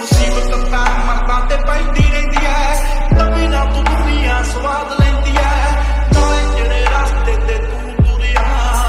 मुसीबत तां मरदा ते पैंदी रहिंदी है तभी ना तू दुनिया स्वाद लैंदी है नाले जेड़े रास्ते ते तू तुरिया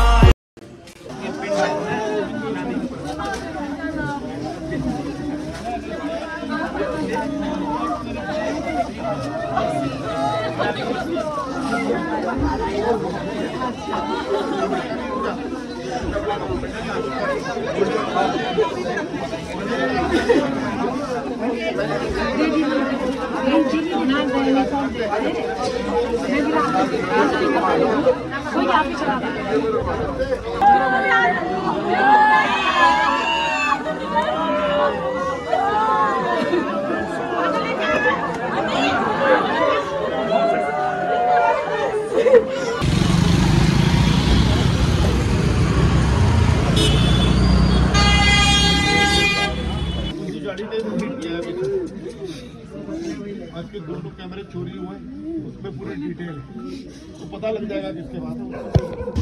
आज के 2 कैमरे चोरी हुए उसमें पूरी डिटेल तो पता लग जाएगा किसके बाद।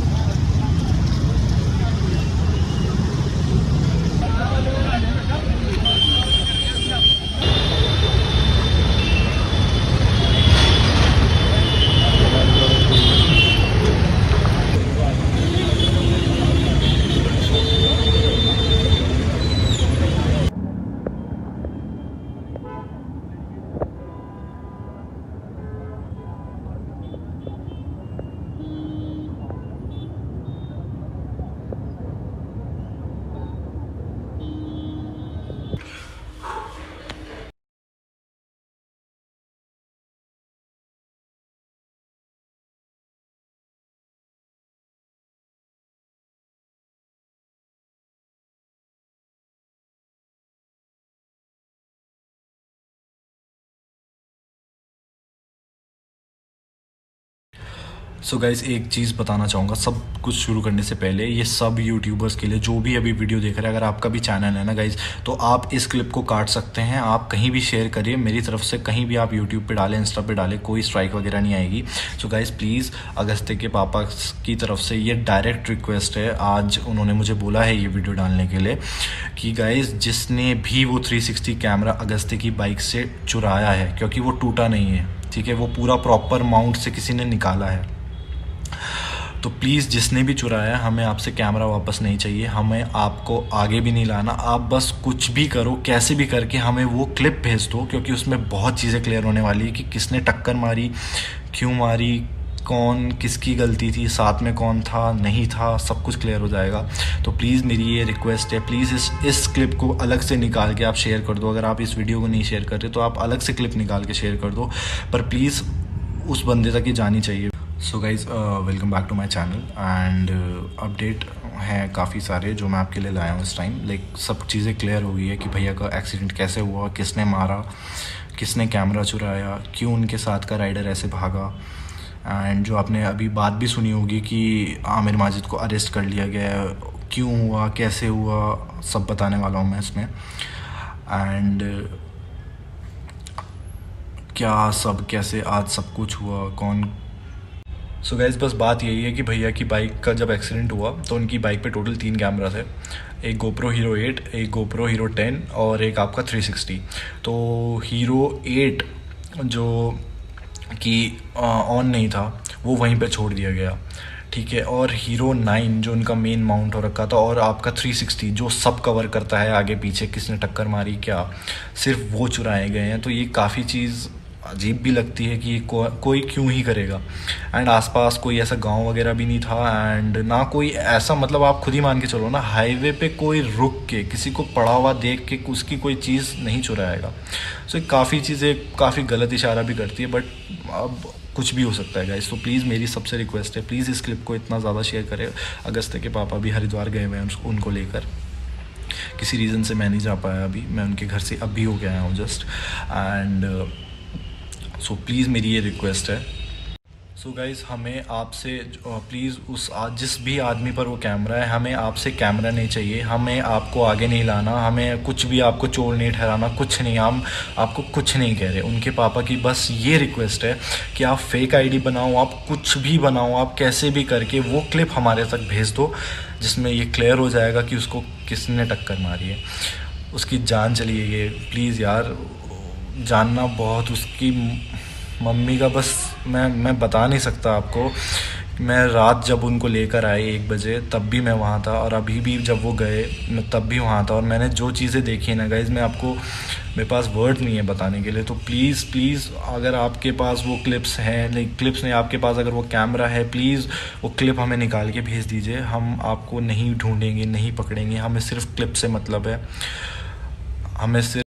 सो गाइस एक चीज़ बताना चाहूँगा सब कुछ शुरू करने से पहले, ये सब यूट्यूबर्स के लिए जो भी अभी वीडियो देख रहे हैं, अगर आपका भी चैनल है ना गाइस, तो आप इस क्लिप को काट सकते हैं, आप कहीं भी शेयर करिए मेरी तरफ से, कहीं भी आप यूट्यूब पे डालें, इंस्टा पे डालें, कोई स्ट्राइक वगैरह नहीं आएगी। सो गाइस प्लीज़ अगस्त्य के पापा की तरफ से ये डायरेक्ट रिक्वेस्ट है, आज उन्होंने मुझे बोला है ये वीडियो डालने के लिए कि गाइस जिसने भी वो 360 कैमरा अगस्त्य की बाइक से चुराया है, क्योंकि वो टूटा नहीं है, ठीक है, वो पूरा प्रॉपर माउंट से किसी ने निकाला है, तो प्लीज़ जिसने भी चुराया हमें आपसे कैमरा वापस नहीं चाहिए, हमें आपको आगे भी नहीं लाना, आप बस कुछ भी करो, कैसे भी करके हमें वो क्लिप भेज दो, क्योंकि उसमें बहुत चीज़ें क्लियर होने वाली है कि किसने टक्कर मारी, क्यों मारी, कौन किसकी गलती थी, साथ में कौन था नहीं था, सब कुछ क्लियर हो जाएगा। तो प्लीज़ मेरी ये रिक्वेस्ट है, प्लीज़ इस क्लिप को अलग से निकाल के आप शेयर कर दो, अगर आप इस वीडियो को नहीं शेयर कर रहे तो आप अलग से क्लिप निकाल के शेयर कर दो, पर प्लीज़ उस बंदे तक ये जानी चाहिए। So guys welcome back to my channel and update हैं काफ़ी सारे जो मैं आपके लिए लाया हूँ इस टाइम। लाइक सब चीज़ें क्लियर हो गई है कि भैया का एक्सीडेंट कैसे हुआ, किसने मारा, किसने कैमरा चुराया, क्यों उनके साथ का राइडर ऐसे भागा, एंड जो आपने अभी बात भी सुनी होगी कि आमिर माजिद को अरेस्ट कर लिया गया, क्यों हुआ, कैसे हुआ, सब बताने वाला हूँ मैं इसमें। एंड क्या सब कैसे आज सब कुछ हुआ, कौन। सो गाइस बस बात यही है कि भैया की बाइक का जब एक्सीडेंट हुआ तो उनकी बाइक पे टोटल 3 कैमरा थे, एक गोप्रो हीरो 8, एक गोप्रो हीरो 10 और एक आपका 360। तो हीरो 8 जो कि ऑन नहीं था वो वहीं पे छोड़ दिया गया, ठीक है, और हीरो 9 जो उनका मेन माउंट हो रखा था, और आपका 360 जो सब कवर करता है आगे पीछे किसने टक्कर मारी क्या, सिर्फ वो चुराए गए हैं। तो ये काफ़ी चीज़ अजीब भी लगती है कि कोई क्यों ही करेगा। एंड आसपास कोई ऐसा गांव वगैरह भी नहीं था, एंड ना कोई ऐसा, मतलब आप खुद ही मान के चलो ना, हाईवे पे कोई रुक के किसी को पड़ा हुआ देख के उसकी कोई चीज़ नहीं चुराएगा। सो काफ़ी चीज़ें काफ़ी गलत इशारा भी करती है, बट अब कुछ भी हो सकता है गाइस। तो प्लीज़ मेरी सबसे रिक्वेस्ट है, प्लीज़ इस क्लिप को इतना ज़्यादा शेयर करें। अगस्त्य के पापा भी हरिद्वार गए हुए हैं उनको लेकर, किसी रीज़न से मैं नहीं जा पाया अभी, मैं उनके घर से अभी हो के आया हूँ जस्ट। एंड सो प्लीज़ मेरी ये रिक्वेस्ट है। सो गाइज़ हमें आपसे प्लीज़ जिस भी आदमी पर वो कैमरा है, हमें आपसे कैमरा नहीं चाहिए, हमें आपको आगे नहीं लाना, हमें कुछ भी आपको चोर नहीं ठहराना, कुछ नहीं, हम आपको कुछ नहीं कह रहे। उनके पापा की बस ये रिक्वेस्ट है कि आप फेक आईडी बनाओ, आप कुछ भी बनाओ, आप कैसे भी करके वो क्लिप हमारे तक भेज दो जिसमें ये क्लियर हो जाएगा कि उसको किसने टक्कर मारी है। उसकी जान चली गई है। प्लीज़ यार, जानना बहुत उसकी मम्मी का, बस मैं बता नहीं सकता आपको। मैं रात जब उनको लेकर आए 1 बजे तब भी मैं वहाँ था, और अभी भी जब वो गए मैं तब भी वहाँ था। और मैंने जो चीज़ें देखी ना गाइज़, मैं आपको, मेरे पास वर्ड नहीं है बताने के लिए। तो प्लीज़ अगर आपके पास वो क्लिप्स हैं, नहीं क्लिप्स नहीं, आपके पास अगर वो कैमरा है, प्लीज़ वो क्लिप हमें निकाल के भेज दीजिए। हम आपको नहीं ढूंढेंगे, नहीं पकड़ेंगे, हमें सिर्फ क्लिप से मतलब है। हमें सिर्फ